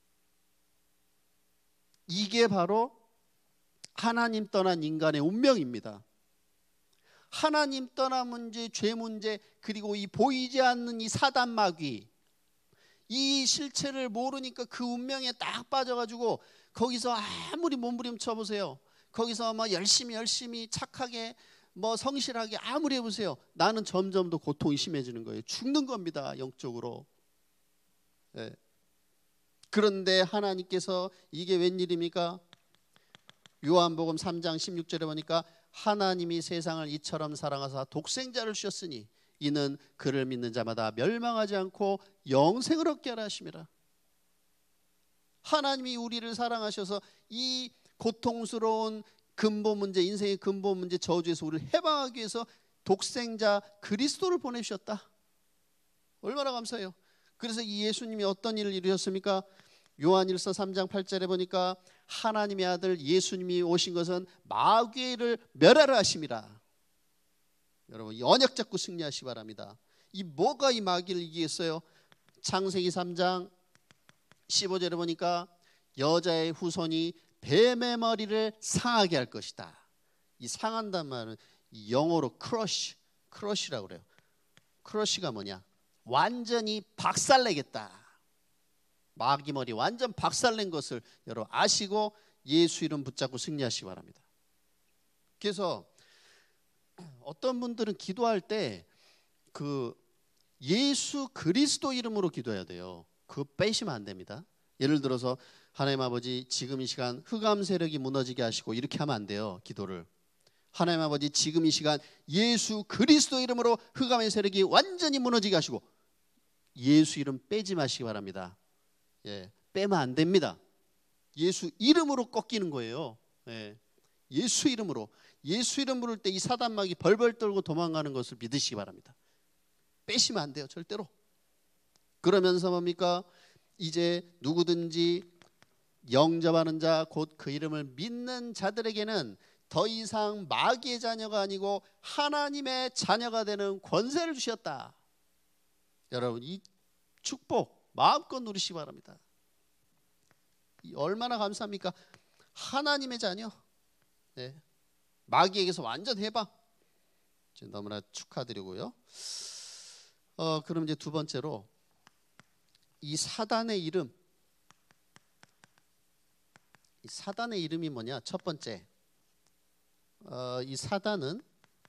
이게 바로 하나님 떠난 인간의 운명입니다. 하나님 떠난 문제, 죄 문제, 그리고 이 보이지 않는 이 사단 마귀, 이 실체를 모르니까 그 운명에 딱 빠져가지고 거기서 아무리 몸부림쳐 보세요. 거기서 뭐 열심히 열심히 착하게 뭐 성실하게 아무리 해보세요. 나는 점점 더 고통이 심해지는 거예요. 죽는 겁니다, 영적으로. 네. 그런데 하나님께서 이게 웬일입니까? 요한복음 삼 장 십육 절에 보니까 하나님이 세상을 이처럼 사랑하사 독생자를 주셨으니 이는 그를 믿는 자마다 멸망하지 않고 영생을 얻게 하라 하심이라. 하나님이 우리를 사랑하셔서 이 고통스러운 근본 문제, 인생의 근본 문제, 저주에서 우리를 해방하기 위해서 독생자 그리스도를 보내주셨다. 얼마나 감사해요. 그래서 이 예수님이 어떤 일을 이루셨습니까? 요한일서 삼 장 팔 절에 보니까 하나님의 아들 예수님이 오신 것은 마귀를 멸하라 하심이라. 여러분, 이 언약 잡고 승리하시기 바랍니다. 이 뭐가 이 마귀를 이기겠어요? 창세기 삼 장 십오 절에 보니까 여자의 후손이 뱀의 머리를 상하게 할 것이다. 이 상한단 말은 영어로 크러쉬, 크러쉬라고 그래요. 크러쉬가 뭐냐? 완전히 박살내겠다. 마귀 머리 완전 박살낸 것을 여러분 아시고 예수 이름 붙잡고 승리하시기 바랍니다. 그래서 어떤 분들은 기도할 때 그 예수 그리스도 이름으로 기도해야 돼요. 그거 빼시면 안 됩니다. 예를 들어서 하나님 아버지 지금 이 시간 흑암 세력이 무너지게 하시고 이렇게 하면 안 돼요. 기도를. 하나님 아버지 지금 이 시간 예수 그리스도 이름으로 흑암의 세력이 완전히 무너지게 하시고, 예수 이름 빼지 마시기 바랍니다. 예, 빼면 안 됩니다. 예수 이름으로 꺾이는 거예요. 예, 예수 이름으로. 예수 이름 부를 때 이 사단마귀 벌벌 떨고 도망가는 것을 믿으시기 바랍니다. 빼시면 안 돼요. 절대로. 그러면서 뭡니까? 이제 누구든지 영접하는 자 곧 그 이름을 믿는 자들에게는 더 이상 마귀의 자녀가 아니고 하나님의 자녀가 되는 권세를 주셨다. 여러분, 이 축복 마음껏 누리시기 바랍니다. 얼마나 감사합니까? 하나님의 자녀. 네. 마귀에게서 완전 해방. 너무나 축하드리고요. 어, 그럼 이제 두 번째로 이 사단의 이름. 이 사단의 이름이 뭐냐? 첫 번째, 어, 이 사단은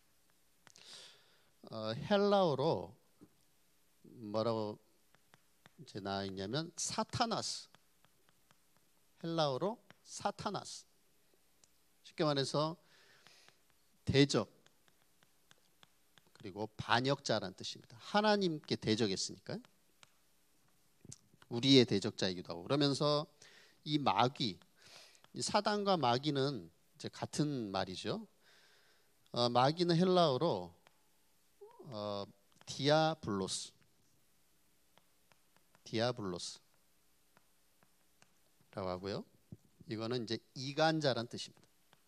어, 헬라어로 뭐라고 이제 나와 있냐면 사타나스. 헬라어로 사타나스. 쉽게 말해서 대적 그리고 반역자라는 뜻입니다. 하나님께 대적했으니까요. 우리의 대적자이기도 하고. 그러면서 이 마귀, 이 사단과 마귀는 이제 같은 말이죠. 어, 마귀는 헬라어로 어, 디아블로스, 디아블로스라고 하고요. 이거는 이제 이간자란 뜻입니다.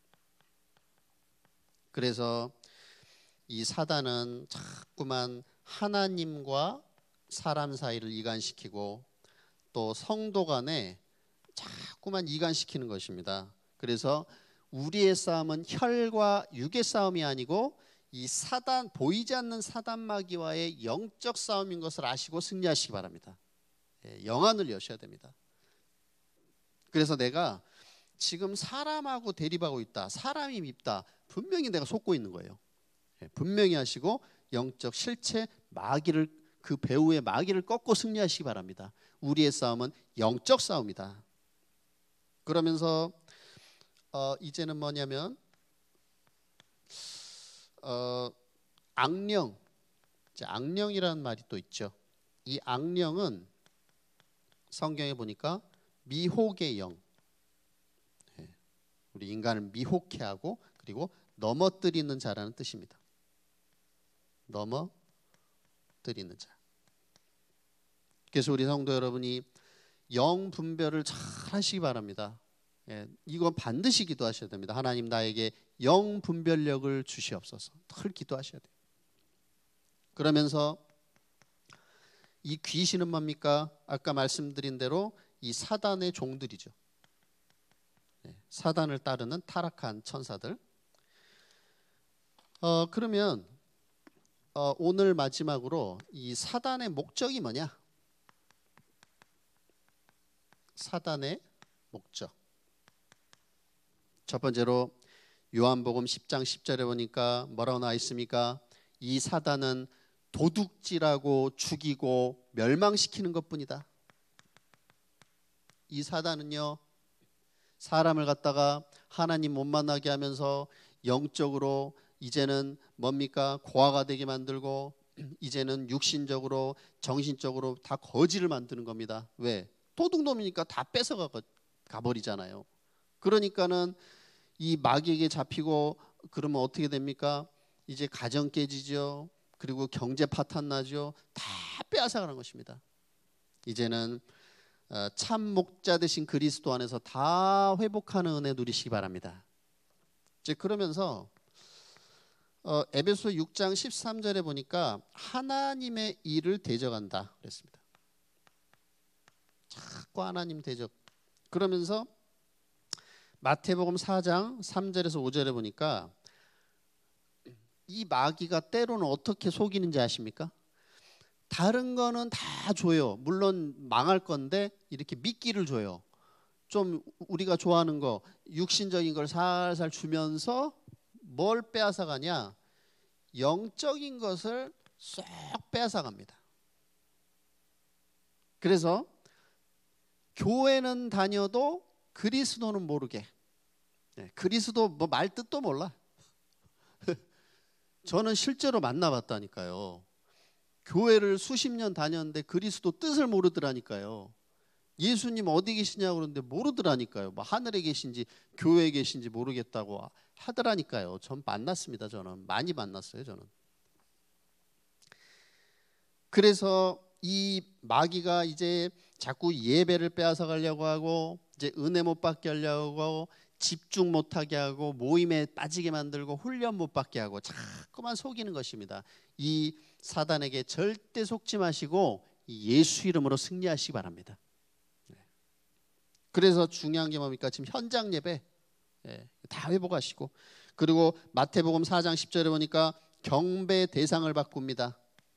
그래서 이 사단은 자꾸만 하나님과 사람 사이를 이간시키고 또 성도 간에 자꾸만 이간시키는 것입니다. 그래서 우리의 싸움은 혈과 육의 싸움이 아니고 이 사단, 보이지 않는 사단 마귀와의 영적 싸움인 것을 아시고 승리하시기 바랍니다. 예, 영안을 여셔야 됩니다. 그래서 내가 지금 사람하고 대립하고 있다, 사람이 밉다, 분명히 내가 속고 있는 거예요. 예, 분명히 하시고 영적 실체 마귀를, 그 배후의 마귀를 꺾고 승리하시기 바랍니다. 우리의 싸움은 영적 싸움이다. 그러면서 어, 이제는 뭐냐면 어, 악령, 이제 악령이라는 말이 또 있죠. 이 악령은 성경에 보니까 미혹의 영, 예, 우리 인간을 미혹해 하고 그리고 넘어뜨리는 자라는 뜻입니다. 넘어뜨리는 자. 그래서 우리 성도 여러분이 영 분별을 잘 하시기 바랍니다. 예, 이건 반드시 기도하셔야 됩니다. 하나님 나에게 영 분별력을 주시옵소서. 늘 기도하셔야 돼요. 그러면서 이 귀신은 뭡니까? 아까 말씀드린 대로 이 사단의 종들이죠. 예, 사단을 따르는 타락한 천사들. 어, 그러면 어, 오늘 마지막으로 이 사단의 목적이 뭐냐? 사단의 목적. 첫 번째로 요한복음 십 장 십 절에 보니까 뭐라고 나와 있습니까? 이 사단은 도둑질하고 죽이고 멸망시키는 것뿐이다. 이 사단은요, 사람을 갖다가 하나님 못 만나게 하면서 영적으로 이제는 뭡니까? 고아가 되게 만들고 이제는 육신적으로 정신적으로 다 거지를 만드는 겁니다. 왜? 도둑놈이니까 다 뺏어가 가버리잖아요. 그러니까는 이 마귀에게 잡히고 그러면 어떻게 됩니까? 이제 가정 깨지죠. 그리고 경제 파탄 나죠. 다 빼앗아가는 것입니다. 이제는 참 목자 되신 그리스도 안에서 다 회복하는 은혜 누리시기 바랍니다. 이제 그러면서 어, 에베소 육 장 십삼 절에 보니까 하나님의 일을 대적한다 그랬습니다. 자꾸 하나님 대적. 그러면서 마태복음 사 장 삼 절에서 오 절에 보니까 이 마귀가 때로는 어떻게 속이는지 아십니까? 다른 거는 다 줘요. 물론 망할 건데 이렇게 미끼를 줘요. 좀 우리가 좋아하는 거 육신적인 걸 살살 주면서 뭘 빼앗아 가냐? 영적인 것을 쏙 빼앗아 갑니다. 그래서 교회는 다녀도 그리스도는 모르게. 네, 그리스도 뭐 말 뜻도 몰라. 저는 실제로 만나봤다니까요. 교회를 수십 년 다녔는데 그리스도 뜻을 모르더라니까요. 예수님 어디 계시냐고 그러는데 모르더라니까요. 뭐 하늘에 계신지 교회에 계신지 모르겠다고 하더라니까요. 전 만났습니다. 저는 많이 만났어요. 저는. 그래서 이 마귀가 이제 자꾸 예배를 빼앗아 가려고 하고 이제 은혜 못 받게 하려고 하고 집중 못하게 하고 모임에 빠지게 만들고 훈련 못 받게 하고 자꾸만 속이는 것입니다. 이 사단에게 절대 속지 마시고 예수 이름으로 승리하시기 바랍니다. 그래서 중요한 게 뭡니까? 지금 현장 예배 다 회복하시고, 그리고 마태복음 사 장 십 절에 보니까 경배 대상을 바꿉니다.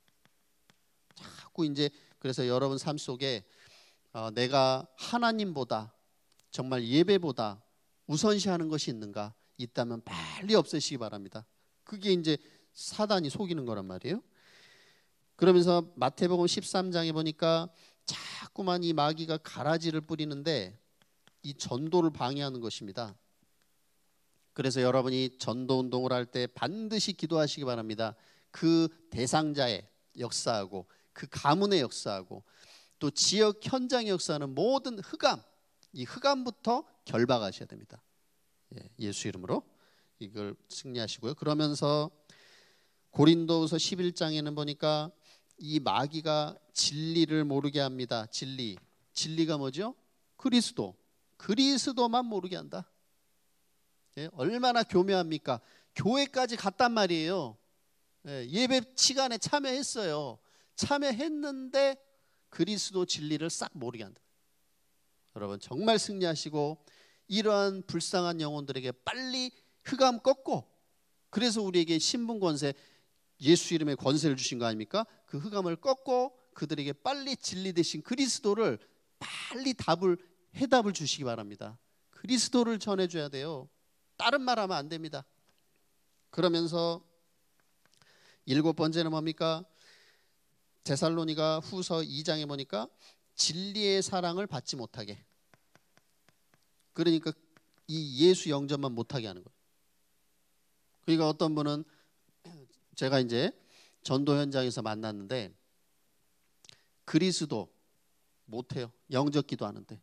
자꾸 이제 그래서 여러분 삶 속에 어, 내가 하나님보다 정말 예배보다 우선시하는 것이 있는가? 있다면 빨리 없애시기 바랍니다. 그게 이제 사단이 속이는 거란 말이에요. 그러면서 마태복음 십삼 장에 보니까 자꾸만 이 마귀가 가라지를 뿌리는데 이 전도를 방해하는 것입니다. 그래서 여러분이 전도 운동을 할 때 반드시 기도하시기 바랍니다. 그 대상자의 역사하고 그 가문의 역사하고 또 지역 현장의 역사하는 모든 흑암, 이 흑암부터 결박하셔야 됩니다. 예, 예수 이름으로 이걸 승리하시고요. 그러면서 고린도후서 십일 장에는 보니까 이 마귀가 진리를 모르게 합니다. 진리, 진리가 뭐죠? 그리스도, 그리스도만 모르게 한다. 예, 얼마나 교묘합니까? 교회까지 갔단 말이에요. 예, 예배 시간에 참여했어요. 참여했는데 그리스도 진리를 싹 모르게 한다. 여러분 정말 승리하시고 이러한 불쌍한 영혼들에게 빨리 흑암 꺾고, 그래서 우리에게 신분 권세, 예수 이름의 권세를 주신 거 아닙니까? 그 흑암을 꺾고 그들에게 빨리 진리 되신 그리스도를 빨리 답을 해답을 주시기 바랍니다. 그리스도를 전해줘야 돼요. 다른 말 하면 안 됩니다. 그러면서 일곱 번째는 뭡니까? 데살로니가 후서 이 장에 보니까 진리의 사랑을 받지 못하게, 그러니까 이 예수 영접만 못하게 하는 거예요. 그러니까 어떤 분은 제가 이제 전도 현장에서 만났는데 그리스도 못해요. 영접 기도하는데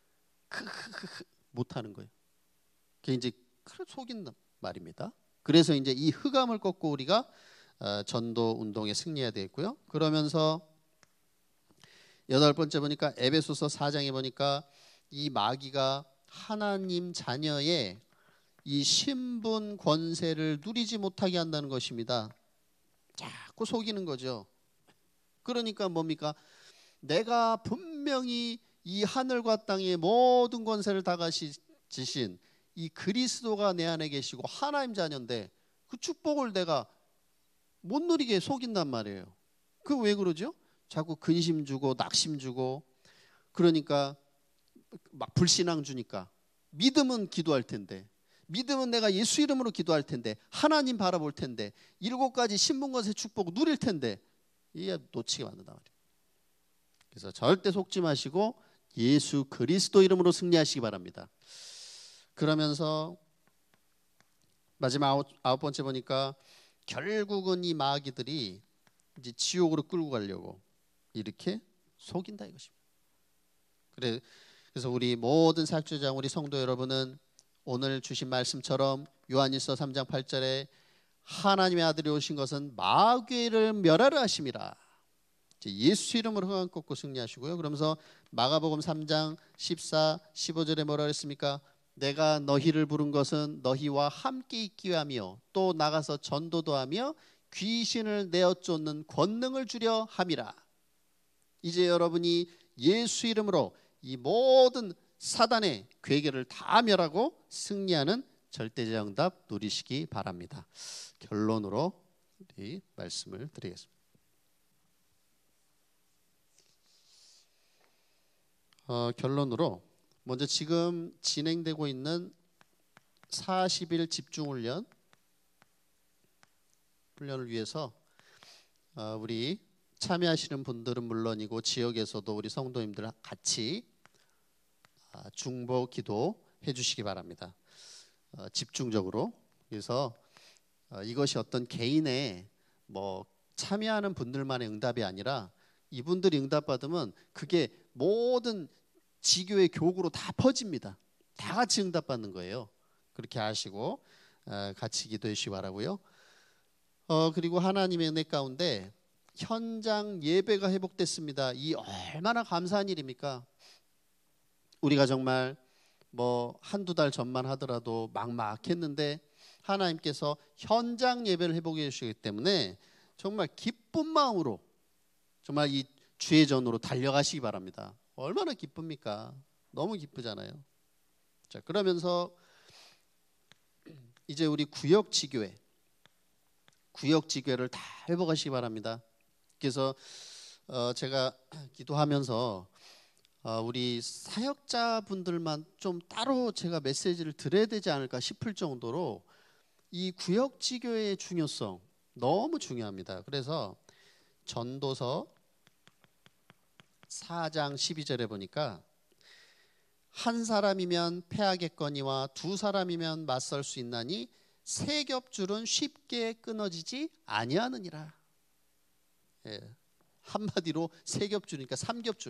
못하는 거예요. 그게 이제 속인 말입니다. 그래서 이제 이 흑암을 꺾고 우리가 전도 운동에 승리해야 되겠고요. 그러면서 여덟 번째 보니까 에베소서 사 장에 보니까 이 마귀가 하나님 자녀의 이 신분 권세를 누리지 못하게 한다는 것입니다. 자꾸 속이는 거죠. 그러니까 뭡니까? 내가 분명히 이 하늘과 땅의 모든 권세를 다 가지신 이 그리스도가 내 안에 계시고 하나님 자녀인데 그 축복을 내가 못 누리게 속인단 말이에요. 그 왜 그러죠? 자꾸 근심 주고 낙심 주고, 그러니까 막 불신앙 주니까. 믿음은 기도할 텐데, 믿음은 내가 예수 이름으로 기도할 텐데, 하나님 바라볼 텐데, 일곱 가지 신분권세 축복 누릴 텐데, 이게 놓치게 만든단 말이에요. 그래서 절대 속지 마시고 예수 그리스도 이름으로 승리하시기 바랍니다. 그러면서 마지막 아홉, 아홉 번째 보니까 결국은 이 마귀들이 이제 지옥으로 끌고 가려고 이렇게 속인다 이것입니다. 그래, 그래서 우리 모든 사역주장 우리 성도 여러분은 오늘 주신 말씀처럼 요한일서 삼 장 팔 절에 하나님의 아들이 오신 것은 마귀를 멸하려 하심이라. 예수 이름으로 흑암 꺾고 승리하시고요. 그러면서 마가복음 삼 장 십사, 십오 절에 뭐라 그랬습니까? 내가 너희를 부른 것은 너희와 함께 있기 위함이요 또 나가서 전도도 하며 귀신을 내어 쫓는 권능을 주려 함이라. 이제 여러분이 예수 이름으로 이 모든 사단의 괴계를 다 멸하고 승리하는 절대정답 누리시기 바랍니다. 결론으로 우리 말씀을 드리겠습니다. 어, 결론으로 먼저 지금 진행되고 있는 사십 일 집중훈련 훈련을 위해서 어, 우리 참여하시는 분들은 물론이고 지역에서도 우리 성도님들 같이 아, 중보 기도 해주시기 바랍니다. 어, 집중적으로. 그래서 어, 이것이 어떤 개인의 뭐 참여하는 분들만의 응답이 아니라 이분들이 응답받으면 그게 모든 지교의 교구로 다 퍼집니다. 다 같이 응답받는 거예요. 그렇게 하시고 어, 같이 기도해 주시기 바라고요. 어, 그리고 하나님의 은혜 가운데 현장 예배가 회복됐습니다. 이 얼마나 감사한 일입니까? 우리가 정말 뭐 한두 달 전만 하더라도 막막했는데 하나님께서 현장 예배를 회복해 주시기 때문에 정말 기쁜 마음으로 정말 이 주의 전으로 달려가시기 바랍니다. 얼마나 기쁩니까? 너무 기쁘잖아요. 자, 그러면서 이제 우리 구역지교회 구역지교회를 다 회복하시기 바랍니다. 그래서 어 제가 기도하면서 어 우리 사역자분들만 좀 따로 제가 메시지를 드려야 되지 않을까 싶을 정도로 이 구역지교회의 중요성 너무 중요합니다. 그래서 전도서 사 장 십이 절에 보니까 한 사람이면 패하겠거니와 두 사람이면 맞설 수 있나니 세 겹줄은 쉽게 끊어지지 아니하느니라. 예, 한마디로 세 겹줄이니까 삼 겹줄.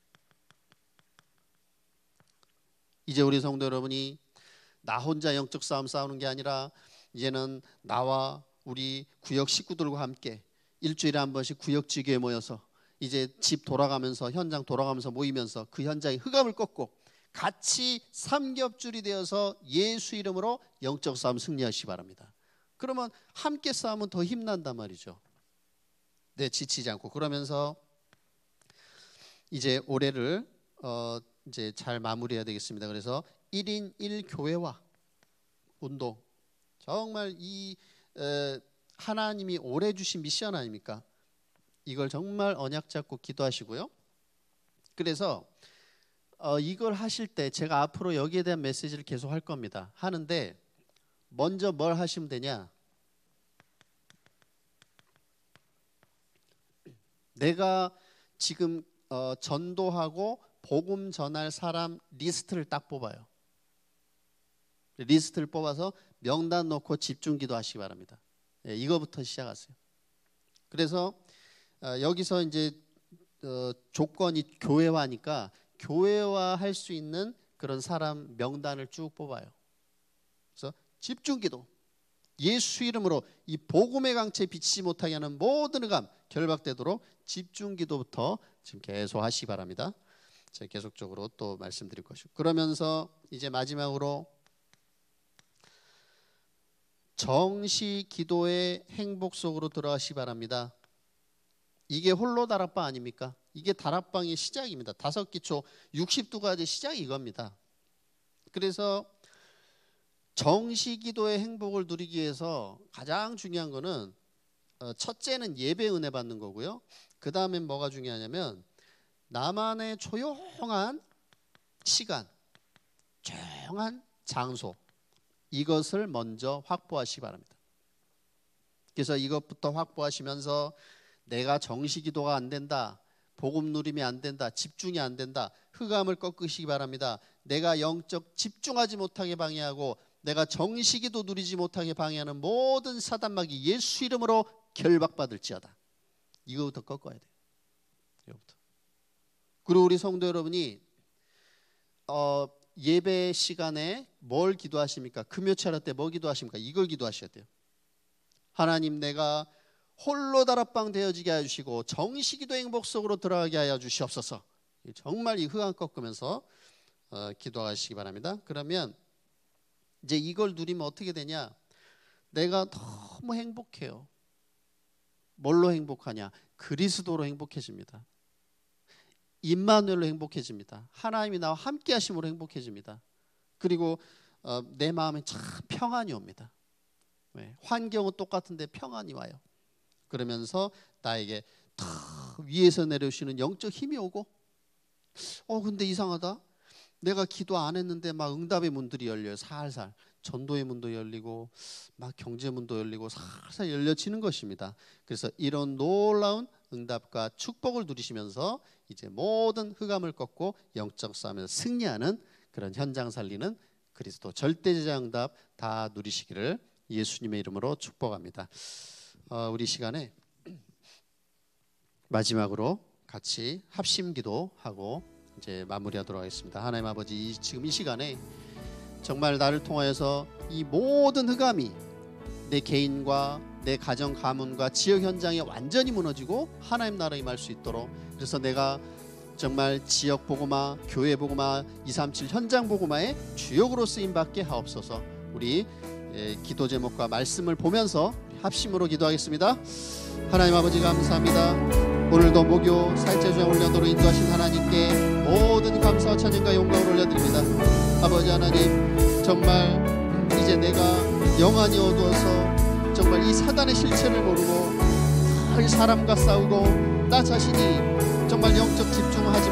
이제 우리 성도 여러분이 나 혼자 영적 싸움 싸우는 게 아니라 이제는 나와 우리 구역 식구들과 함께 일주일에 한 번씩 구역지교에 모여서 이제 집 돌아가면서 현장 돌아가면서 모이면서 그 현장에 흑암을 꺾고 같이 삼겹줄이 되어서 예수 이름으로 영적 싸움 승리하시기 바랍니다. 그러면 함께 싸우면 더 힘난단 말이죠. 네, 지치지 않고. 그러면서 이제 올해를 어 이제 잘 마무리해야 되겠습니다. 그래서 일 인 일 교회와 운동, 정말 이 에, 하나님이 올해 주신 미션 아닙니까? 이걸 정말 언약 잡고 기도하시고요. 그래서 어, 이걸 하실 때 제가 앞으로 여기에 대한 메시지를 계속 할 겁니다. 하는데 먼저 뭘 하시면 되냐? 내가 지금 어, 전도하고 복음 전할 사람 리스트를 딱 뽑아요. 리스트를 뽑아서 명단 놓고 집중 기도하시기 바랍니다. 예, 이거부터 시작하세요. 그래서 어, 여기서 이제 어, 조건이 교회화니까 교회화 할 수 있는 그런 사람 명단을 쭉 뽑아요. 그래서 집중 기도, 예수 이름으로 이 복음의 강체 비치지 못하게 하는 모든 흑암 결박되도록 집중 기도부터 지금 계속 하시기 바랍니다. 제가 계속적으로 또 말씀드릴 것이고, 그러면서 이제 마지막으로 정시 기도의 행복 속으로 들어가시기 바랍니다. 이게 홀로 다락방 아닙니까? 이게 다락방의 시작입니다. 다섯 기초 육십두 가지 시작이 이겁니다. 그래서 정시 기도의 행복을 누리기 위해서 가장 중요한 거는 첫째는 예배 은혜 받는 거고요. 그 다음엔 뭐가 중요하냐면 나만의 조용한 시간, 조용한 장소, 이것을 먼저 확보하시기 바랍니다. 그래서 이것부터 확보하시면서 내가 정시 기도가 안 된다, 복음 누림이 안 된다, 집중이 안 된다, 흑암을 꺾으시기 바랍니다. 내가 영적 집중하지 못하게 방해하고 내가 정시 기도 누리지 못하게 방해하는 모든 사단막이 예수 이름으로 결박받을지어다. 이거부터 꺾어야 돼요. 이거부터. 그리고 우리 성도 여러분이 어, 예배 시간에 뭘 기도하십니까? 금요 차례 때 뭐 기도하십니까? 이걸 기도하셔야 돼요. 하나님, 내가 홀로 다락방 되어지게 하여 주시고 정시기도 행복 속으로 들어가게 하여 주시옵소서. 정말 이 흑암 꺾으면서 어, 기도하시기 바랍니다. 그러면 이제 이걸 누리면 어떻게 되냐? 내가 너무 행복해요. 뭘로 행복하냐? 그리스도로 행복해집니다. 임마누엘로 행복해집니다. 하나님이 나와 함께 하심으로 행복해집니다. 그리고 어, 내 마음에 참 평안이 옵니다. 네, 환경은 똑같은데 평안이 와요. 그러면서 나에게 탁 위에서 내려오시는 영적 힘이 오고, 어 근데 이상하다, 내가 기도 안 했는데 막 응답의 문들이 열려요. 살살 전도의 문도 열리고 막 경제 문도 열리고 살살 열려지는 것입니다. 그래서 이런 놀라운 응답과 축복을 누리시면서 이제 모든 흑암을 꺾고 영적 싸움에서 승리하는 그런 현장 살리는 그리스도 절대제자 응답 다 누리시기를 예수님의 이름으로 축복합니다. 어, 우리 시간에 마지막으로 같이 합심기도 하고 이제 마무리하도록 하겠습니다. 하나님 아버지, 지금 이 시간에 정말 나를 통하여서 이 모든 흑암이 내 개인과 내 가정 가문과 지역 현장이 완전히 무너지고 하나님 나라 임할 수 있도록, 그래서 내가 정말 지역 복음화, 교회 복음화, 이삼칠 현장 복음화의 주역으로 쓰임받게 하옵소서. 우리 예, 기도 제목과 말씀을 보면서 합심으로 기도하겠습니다. 하나님 아버지 감사합니다. 오늘도 목요 사역자 조장 훈련으로 인도하신 하나님께 모든 감사와 찬양과 영광을 올려드립니다. 아버지 하나님, 정말 이제 내가 영안이 어두워서 정말 이 사단의 실체를 모르고 늘 사람과 싸우고 나 자신이 정말 영적 집중하지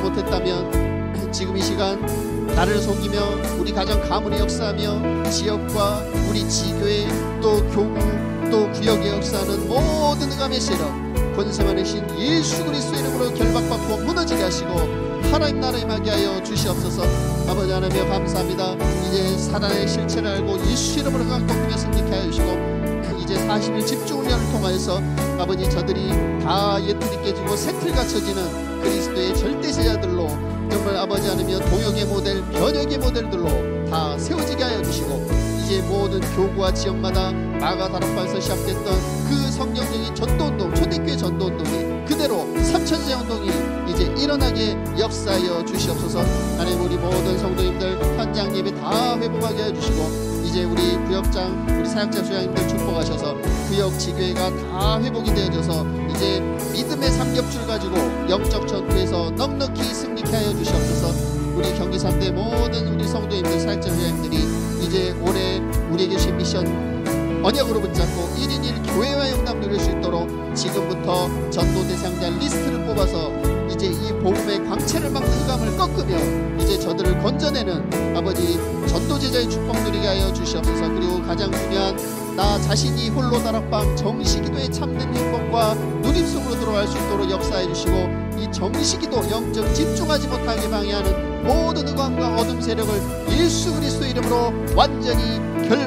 못했다면 지금 이 시간 나를 속이며 우리 가정 가문의 역사하며 지역과 우리 지교회 또 교구 또 구역의 역사하는 모든 흑암의 세력, 권세만의 신 예수 그리스도의 이름으로 결박받고 무너지게 하시고 하나님 나라에 임하게 하여 주시옵소서. 아버지 하나님 감사합니다. 이제 사단의 실체를 알고 예수 이름으로 강독하며 승리케 하여 주시고 이제 사십 일 집중훈련을 통하여서 아버지 저들이 다 옛틀이 깨지고 새틀 갖춰지는 그리스도의 절대 제자들로 정말 아버지 하나님 동역의 모델, 변혁의 모델들로 다 세워지게 하여 주시고 이제 모든 교구와 지역마다 마가 다락방에서 시작됐던 그 성경적인 전도운동, 초대교회 전도운동이 그대로 삼천제운동이 이제 일어나게 역사하여 주시옵소서. 하나님 우리 모든 성도님들 현장 예배 다 회복하게 해주시고 이제 우리 구역장, 우리 사역자 수장님들 축복하셔서 구역 지교회가 다 회복이 되어져서 이제 믿음의 삼겹줄 가지고 영적 전투에서 넉넉히 승리케 하여 주시옵소서. 우리 경기 삼 대 모든 우리 성도님들, 사역자 수장님들이 이제 올해 우리에게 주신 미션 언약으로 붙잡고 일 인 일 교회와 영남 누릴 수 있도록 지금부터 전도 대상자 리스트를 뽑아서 이제 이 복음의 광채를 막는 흑암을 꺾으며 이제 저들을 건져내는 아버지 전도제자의 축복 누리게 하여 주시옵소서. 그리고 가장 중요한 나 자신이 홀로 다락방 정시기도의 참된 행복과 누림 속으로 들어갈 수 있도록 역사해 주시고 이 정시기도 영적 집중하지 못하게 방해하는 모든 흑암과 어둠 세력을 예수 그리스도 이름으로 완전히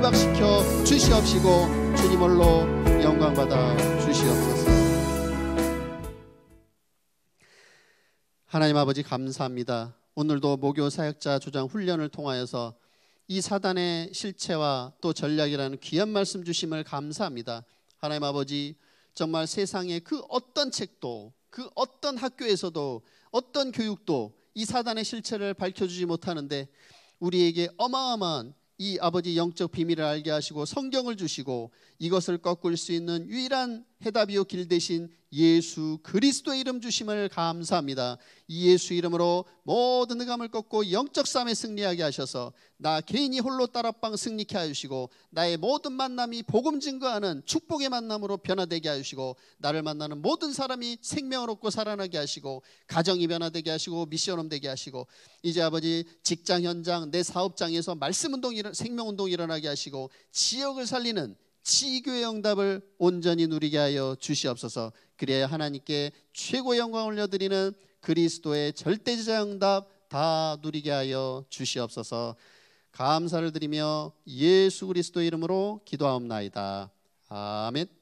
결박시켜 주시옵시고 주님 홀로 영광받아 주시옵소서. 하나님 아버지 감사합니다. 오늘도 목요 사역자 조장 훈련을 통하여서 이 사단의 실체와 또 전략이라는 귀한 말씀 주심을 감사합니다. 하나님 아버지, 정말 세상의 그 어떤 책도 그 어떤 학교에서도 어떤 교육도 이 사단의 실체를 밝혀주지 못하는데 우리에게 어마어마한 이 아버지 영적 비밀을 알게 하시고 성경을 주시고 이것을 꺾을 수 있는 유일한 해답이요 길 대신 예수 그리스도의 이름 주심을 감사합니다. 이 예수 이름으로 모든 흑암을 꺾고 영적 싸움에 승리하게 하셔서 나 개인이 홀로 따라빵 승리케 하시고 나의 모든 만남이 복음 증거하는 축복의 만남으로 변화되게 하시고 나를 만나는 모든 사람이 생명을 얻고 살아나게 하시고 가정이 변화되게 하시고 미션홈 되게 하시고 이제 아버지 직장 현장 내 사업장에서 말씀운동이 생명운동이 일어나게 하시고 지역을 살리는 지교의 응답을 온전히 누리게 하여 주시옵소서. 그래야 하나님께 최고의 영광을 올려드리는 그리스도의 절대제자 응답 다 누리게 하여 주시옵소서. 감사를 드리며 예수 그리스도 이름으로 기도하옵나이다. 아멘.